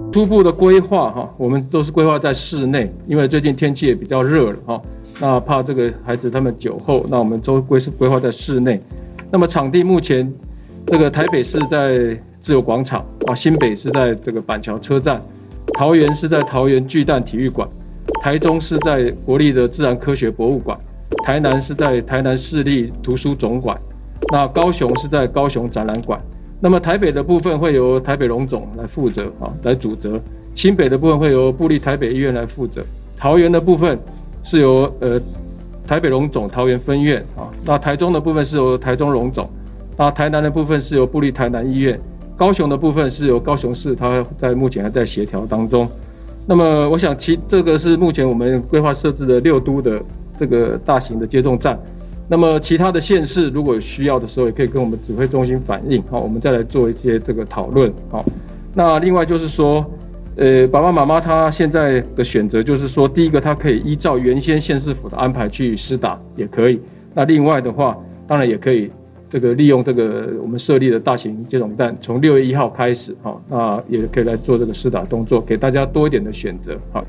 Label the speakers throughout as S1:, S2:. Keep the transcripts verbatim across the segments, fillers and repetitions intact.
S1: 初步的规划哈，我们都是规划在室内，因为最近天气也比较热了哈，那怕这个孩子他们酒后，那我们都规是规划在室内。那么场地目前这个台北是在自由广场啊，新北是在这个板桥车站，桃园是在桃园巨蛋体育馆，台中是在国立的自然科学博物馆，台南是在台南市立图书总馆，那高雄是在高雄展览馆。那么台北的部分会由台北荣总来负责啊，来主责；新北的部分会由部立台北医院来负责；桃园的部分是由呃台北荣总桃园分院啊，那台中的部分是由台中荣总，那台南的部分是由部立台南医院，高雄的部分是由高雄市，它在目前还在协调当中。那么我想其这个是目前我们规划设置的六都的这个大型的接种站。那么其他的县市如果有需要的时候，也可以跟我们指挥中心反映，好，我们再来做一些这个讨论，好。那另外就是说，呃，爸爸妈妈他现在的选择就是说，第一个他可以依照原先县市府的安排去施打，也可以。那另外的话，当然也可以这个利用这个我们设立的大型接种站，从六月一号开始，好，那也可以来做这个施打动作，给大家多一点的选择，好。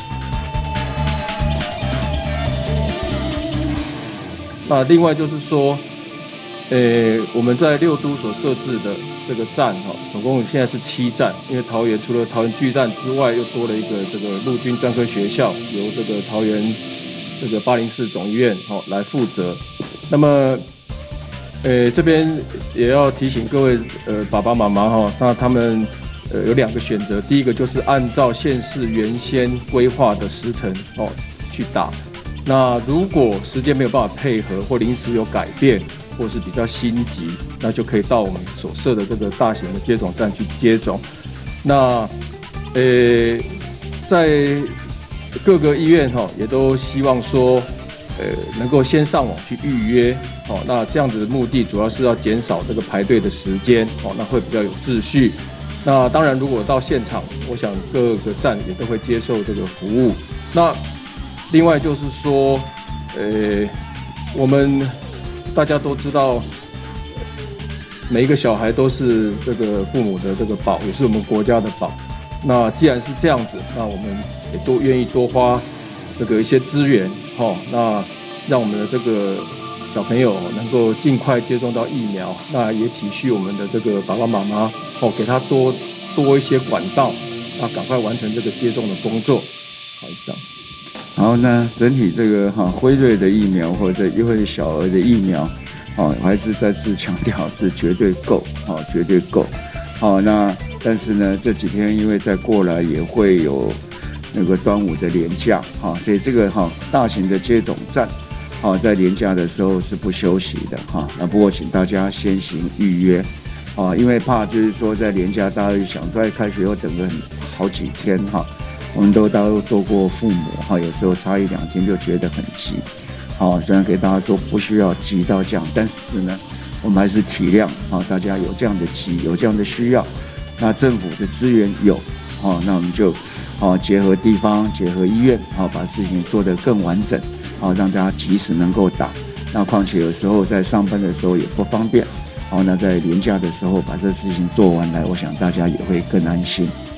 S1: 那另外就是说，呃，我们在六都所设置的这个站哈，总共现在是七站，因为桃园除了桃园巨蛋之外，又多了一个这个陆军专科学校，由这个桃园这个八零四总医院哈来负责。那么，呃，这边也要提醒各位呃爸爸妈妈哈，那他们呃有两个选择，第一个就是按照县市原先规划的时程哦去打。那如果时间没有办法配合，或临时有改变，或是比较心急，那就可以到我们所设的这个大型的接种站去接种。那，呃，在各个医院哈，也都希望说，呃，能够先上网去预约，哦，那这样子的目的主要是要减少这个排队的时间，哦，那会比较有秩序。那当然，如果到现场，我想各个站也都会接受这个服务。那另外就是说，呃，我们大家都知道，每一个小孩都是这个父母的这个宝，也是我们国家的宝。那既然是这样子，那我们也都愿意多花这个一些资源，哦，那让我们的这个小朋友能够尽快接种到疫苗。那也体恤我们的这个爸爸妈妈，哦，给他多多一些管道，那赶快完成这个接种的工作。好，以上。
S2: 然后呢，整体这个哈辉瑞的疫苗或者因为小儿的疫苗，哦，还是再次强调是绝对够，哦，绝对够，好，那但是呢这几天因为再过来也会有那个端午的连假，哈，所以这个哈大型的接种站，好，在连假的时候是不休息的哈。那不过请大家先行预约，啊，因为怕就是说在连假大家就想说开学又等个好几天哈。我们都都做过父母哈，有时候差一两天就觉得很急，好，虽然给大家说不需要急到这样，但是呢，我们还是体谅啊，大家有这样的急，有这样的需要，那政府的资源有，好，那我们就好结合地方，结合医院，好把事情做得更完整，好让大家及时能够打。那况且有时候在上班的时候也不方便，好，那在连假的时候把这事情做完来，我想大家也会更安心。